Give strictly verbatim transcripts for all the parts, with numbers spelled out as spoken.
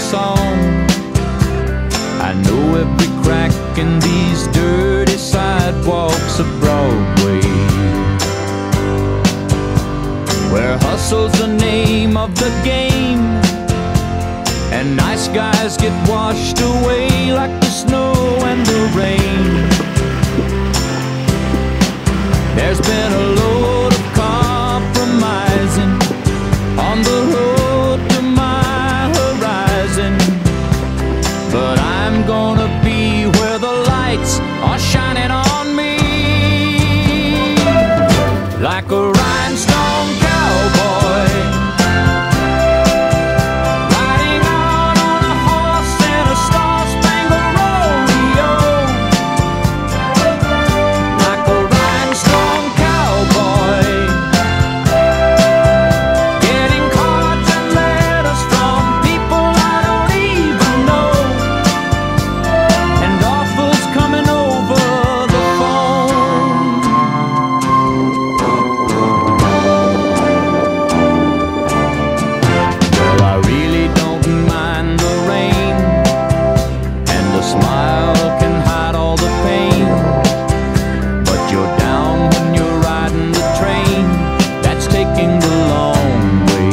song. I know every crack in these dirty sidewalks of Broadway, where hustle's the name of the game, and nice guys get washed away like the snow and the rain. There's been a load of compromising on the road to my horizon, but I'm gonna be where the lights are shining on me, like a rhinestone cowboy, riding out on a horse in a star-spangled rodeo, like a rhinestone cowboy, getting cards and letters from people I don't even know, and offers coming over the phone. Well, I really don't mind the rain, and the smile can hide all the pain, but you're down when you're riding the train that's taking the long way.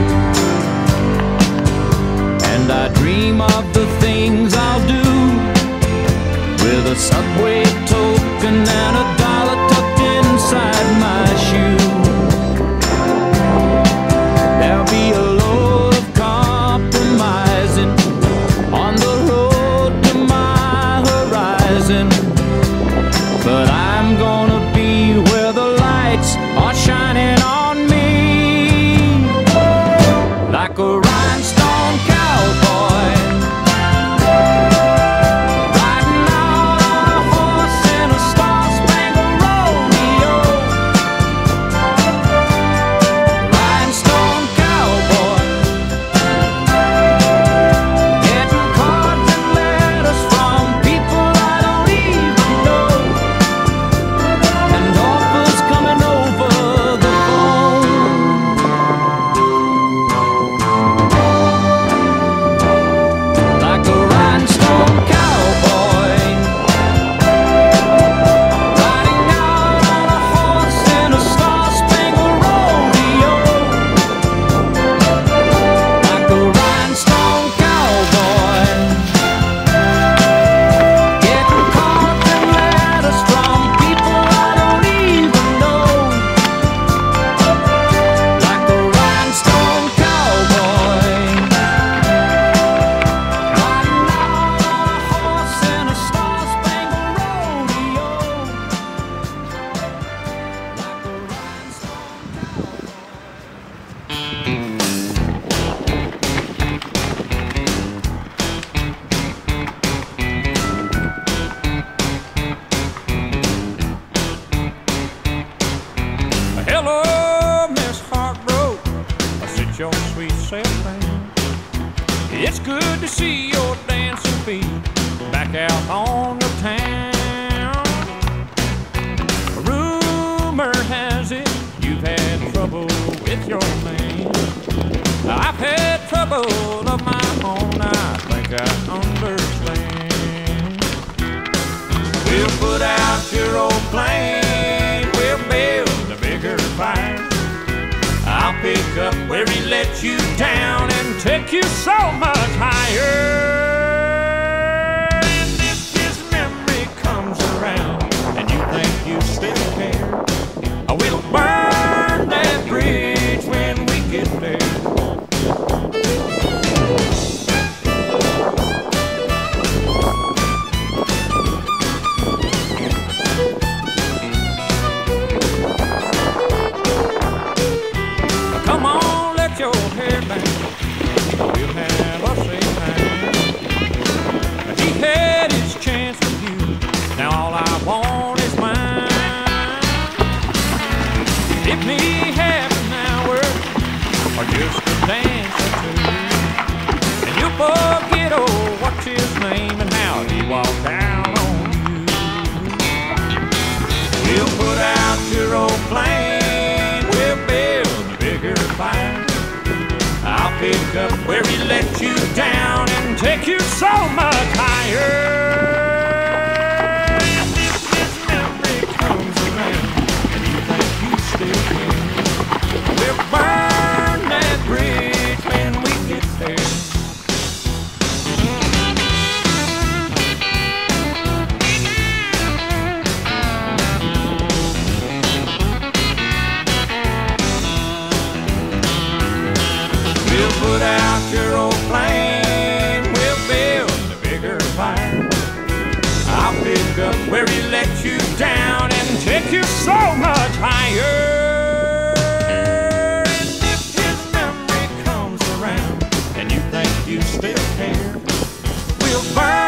And I dream of the things I'll do with a subway token and a dollar tucked inside my shoe. There'll be a load of compromising on the road to my horizon, but I'm gonna be where the lights are shining on me, like a rhinestone cowboy, riding out on a horse in a star-spangled rodeo, rhinestone cowboy, getting cards and letters from people I don't even know, and offers coming over the phone. Like a rhinestone cowboy, riding out on a horse in a star-spangled rodeo, like a rhinestone cowboy, getting cards and letters from people I don't even know, like a rhinestone cowboy, riding out on a horse in a star-spangled rodeo, like a Hello, Miss Heartbroke, I sit your sweet self down. It's good to see your dancing feet back out on the town. Rumor has it you've had trouble with your man. I've had trouble of my own, I think I understand. We'll put out your old plane, we'll build a bigger fire. I'll pick up where he let you down and take you so much higher. And if his memory comes around and you think you still care, I will burn that bridge when we get there. Come on, let your hair down, we'll have a safe time. up where he let you down and take you so much higher. And if his memory comes around and you think you still can, we'll burn that bridge when we get there. We'll put out your old flame, we'll build a bigger fire. I'll pick up where he let you down and take you so much higher. And if his memory comes around and you think you still care, we'll burn